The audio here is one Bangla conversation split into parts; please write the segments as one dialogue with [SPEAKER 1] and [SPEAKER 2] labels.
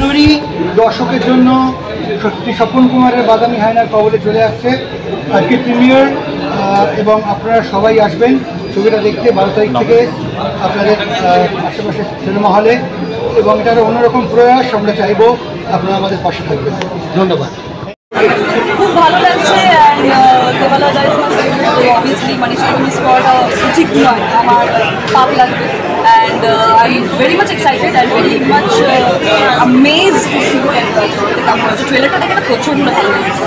[SPEAKER 1] সুন্দরী দর্শকের জন্য সত্যি স্বপন কুমারের বাদামি হায়নার কবলে চলে আসছে আজকে প্রিমিয়ার, এবং আপনারা সবাই আসবেন ছবিটা দেখতে 12 তারিখ থেকে আপনাদের আশেপাশে সিনেমা হলে, এবং এটার অন্যরকম প্রয়াস আমরা চাইবো আপনারা আমাদের পাশে থাকবেন। ধন্যবাদ।
[SPEAKER 2] খুব ভালো লাগছে দেবালা দাস অবভিয়াসলি মনীষা মিস করাটা উচিত নয়, আমার পাপ লাগবে। And I'm very much excited and very much amazed to see the cover. ট্রেলারটা দেখে প্রচন্ড ভালো লেগেছে।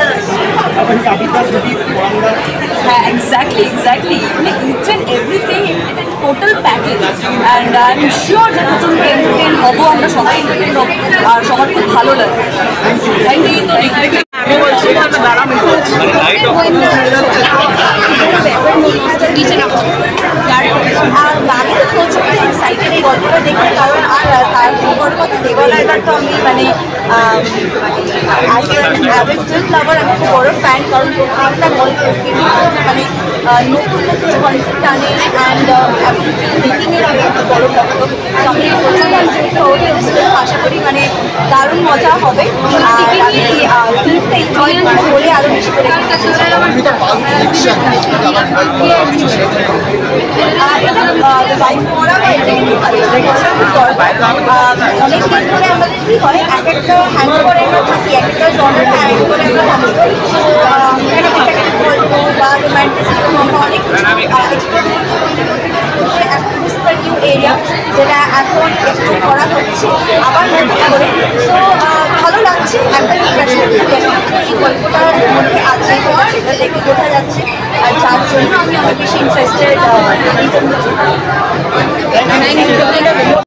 [SPEAKER 2] হ্যাঁ, এক্স্যাক্টলি মানে each and everything total package, and I am sure যে প্রচন্ড এন্টারটেইন হবো আমরা, সবাই এন্টারটেইন হবো আর সবার খুব ভালো লাগবে। Thank you. আমি বলছি
[SPEAKER 3] আর আমি তো প্রচুর এক্সাইটেড এই গল্পটা দেখতে, কারণ আর তার বড় কথা দেবালয়দার তো আমি মানে অ্যাভারেজ ফিল্ম লাভার, আমি খুব বড় ফ্যান, কারণ প্রত্যেকটা গল্প মানে নতুন নতুন কনসেপ্ট আনে, অ্যান্ড মেকিংয়ের আমি খুব বড় ভক্ত। আমি প্রচন্ড আশা করি মানে দারুণ মজা হবে, আর ফিল্মটা এনজয় হলে আরও বেশি করে লাইফ করা বা এটা কিন্তু খুব দরকার। অনেক দিন ধরে আমাদের কী হয়, এক একটা হ্যান্ড করে আমরা থাকি, এক একটা জনের হ্যান্ড করে আমরা থাকি, গল্প বা রোম্যান্টিসিজম আমরা অনেক নিউ এরিয়া যেটা এখন এক্সপ্লোর করা হচ্ছে আবার নতুন করে। সো ভালো লাগছে, একটা এই গল্পটার মধ্যে আছে সেটা দেখে বোঝা যাচ্ছে, আর যার জন্য আমি অনেক বেশি ইন্টারেস্টেড।